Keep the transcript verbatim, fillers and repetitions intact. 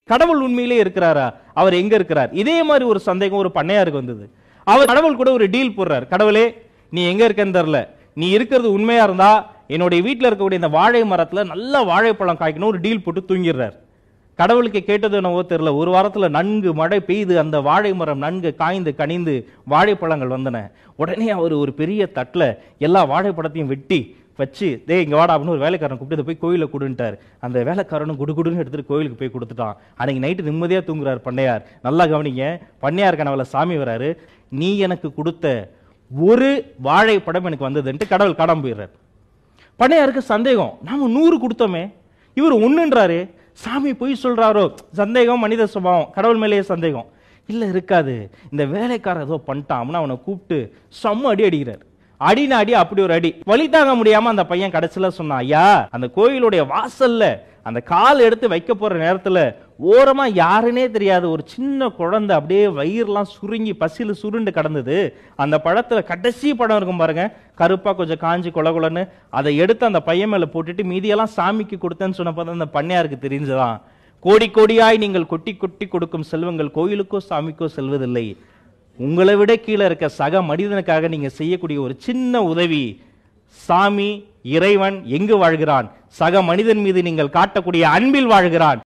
கடவுள் உண்மையிலே இருக்கிறாரா? அவர் எங்க இருக்கிறார்? இதே மாதிரி ஒரு சந்தேகம் ஒரு பண்ணையாருக்கு வந்தது. அவர் கடவுள் கூட ஒரு டீல் போடுறார். கடவுளே, நீ எங்க இருக்கன்னு தெரியல, நீ இருக்கிறது உண்மையா இருந்தா என்னுடைய வீட்டில் இருக்கக்கூடிய இந்த வாழை மரத்துல நல்ல வாழைப்பழம் காய்க்கணும் ஒரு டீல் போட்டு தூங்கிடுறார். கடவுளுக்கு கேட்டது என்னவோ தெரியல, ஒரு வாரத்துல நன்கு மழை பெய்து அந்த வாழை மரம் நன்கு காய்ந்து கனிந்து வாழைப்பழங்கள் வந்தன. உடனே அவர் ஒரு பெரிய தட்டுல எல்லா வாழைப்பழத்தையும் வெட்டி வச்சு, டே இங்க வாடா அப்படின்னு ஒரு வேலைக்காரன் கூப்பிட்டு போய் கோயில கொடுன்ட்டார். அந்த வேலைக்காரனும் குடுகுடுன்னு எடுத்துட்டு கோயிலுக்கு போய் கொடுத்துட்டான். அன்னைக்கு நைட்டு நிம்மதியா தூங்குறாரு பண்ணையார். நல்லா கவனிங்க, பண்ணையார் கனவுல சாமி வராரு. நீ எனக்கு கொடுத்த ஒரு வாழைப்பழம் எனக்கு வந்ததுன்ட்டு கடவுள் காணாம போயிடுறாரு. பண்ணையாருக்கு சந்தேகம், நாம நூறு கொடுத்தோமே, இவர் ஒண்ணுன்றாரு, சாமி பொய் சொல்றாரோ? சந்தேகம் மனித சுபாவம், கடவுள் மேலேயே சந்தேகம். இல்ல இருக்காது, இந்த வேலைக்காரன் ஏதோ பண்ணிட்டான். அவனை கூப்பிட்டு செம்ம அடி அடிக்கிறார். அடின அடி அப்படி ஒரு அடி, வழி தாங்க முடியாம அந்த பையன் கடைசியில சொன்னான், ஐயா அந்த கோயிலுடைய வாசல்ல அந்த கால் எடுத்து வைக்க போற நேரத்துல ஓரமா யாருன்னே தெரியாது ஒரு சின்ன குழந்தை அப்படியே வயிறுலாம் சுருங்கி பசியில சுருண்டு கடந்தது. அந்த பழத்துல கடைசி பழம் இருக்கும் பாருங்க, கருப்பா கொஞ்சம் காஞ்சி கொல கொலன்னு, அதை எடுத்து அந்த பையன் மேல போட்டுட்டு மீதியெல்லாம் சாமிக்கு கொடுத்தேன்னு சொன்னப்போ அந்த பண்ணையாருக்கு தெரிஞ்சதான், கோடி கோடியாய் நீங்கள் கொட்டி கொட்டி கொடுக்கும் செல்வங்கள் கோயிலுக்கோ சாமிக்கோ செல்வதில்லை. உங்களை விட கீழே இருக்க சக மனிதனுக்காக நீங்க செய்யக்கூடிய ஒரு சின்ன உதவி, சாமி இறைவன் எங்கு வாழ்கிறான்? சக மனிதன் மீது நீங்கள் காட்டக்கூடிய அன்பில் வாழ்கிறான்.